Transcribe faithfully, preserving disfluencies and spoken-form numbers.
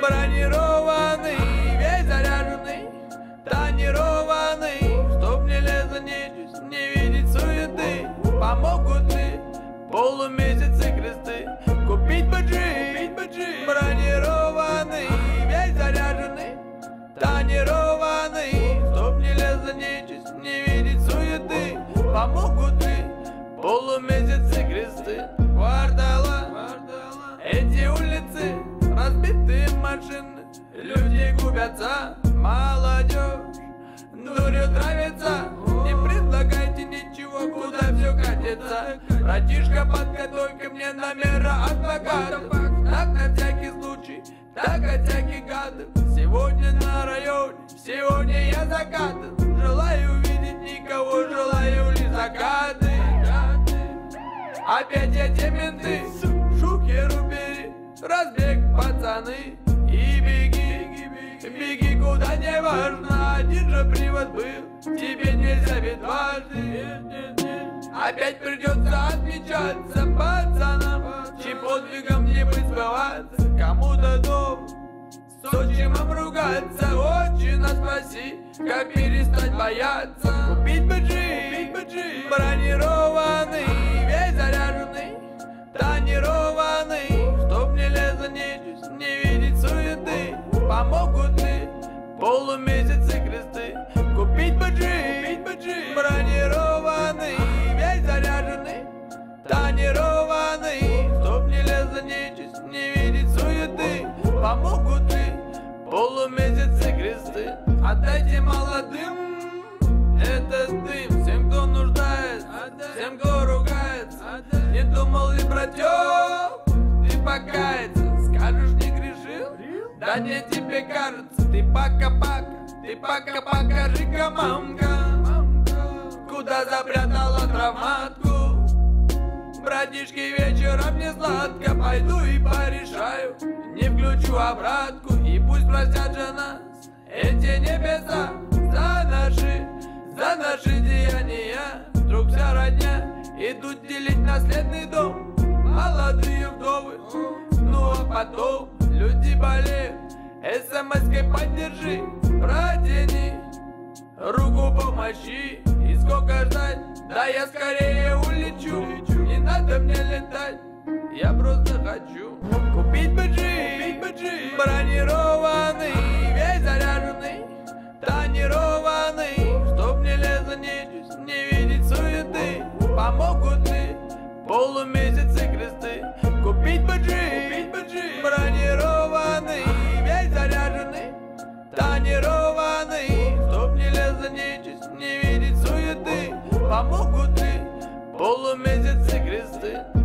Бронированный, весь заряженный, тонированный, чтоб не лезла нечисть, не видеть суеты. Помогут ли полумесяцы кресты купить бы джип? Бронированный, весь заряженный, тонированный, чтоб не лезла нечисть, не видеть суеты. Помогут ли полумесяцы кресты? Квартала, эти улицы, разбитые машины, люди губятся, молодежь дурью травится. Не предлагайте ничего, куда все катится. Братишка, подготовь-ка мне номера адвокатов, так на всякий случай, так от всяких гадов. Сегодня на районе, сегодня я закатан. Желаю увидеть никого, желаю лишь закаты. Опять эти менты, шухеру бери, разбег, пацаны, и беги, беги куда не важно. Один же привод был, тебе нельзя ведь дважды. Опять придется отмечаться пацанам, чьим подвигом не быть сбываться. Кому-то дом, с отчимом ругаться. Отчина, спаси, как перестать бояться. Купить бы джип, бронированный, весь заряженный, тонированный, чтоб не лезла нечисть, не видеть суеты. Помогут ли полумесяцы кресты купить бы джип, бронированный, весь заряженный, тонированный, чтоб не лезла нечисть, не видеть суеты. Помогут ли полумесяцы кресты? Отдайте молодым этот дым, всем, кто нуждается, всем, кто ругается. Не думал ли, братёк, ты покаяться? Скажешь, не грешил? Да не, тебе кажется. Ты пока-пока, ты пока покажи-ка, мамка, куда запрятала травматку. Братишки, вечером не сладко, пойду и порешаю, не включу обратку. И пусть простят же нас эти небеса за наши, за наши деяния. Вдруг вся родня идут делить наследный дом, молодые вдовы, ну а потом люди болеют. СМС-кой поддержи, протяни руку помощи. И сколько ждать, да я скорее улечу. Не надо мне летать, я просто хочу купить бы джип, бронированный, весь заряженный, тонированный, чтоб не лезла нечисть, не видеть суеты. Помогут ли полумесяцы кресты купить бы джип, бронированный, весь заряженный, тонированный, чтоб не лезла нечисть, не видеть суеты. Помогут ли полумесяцы кресты?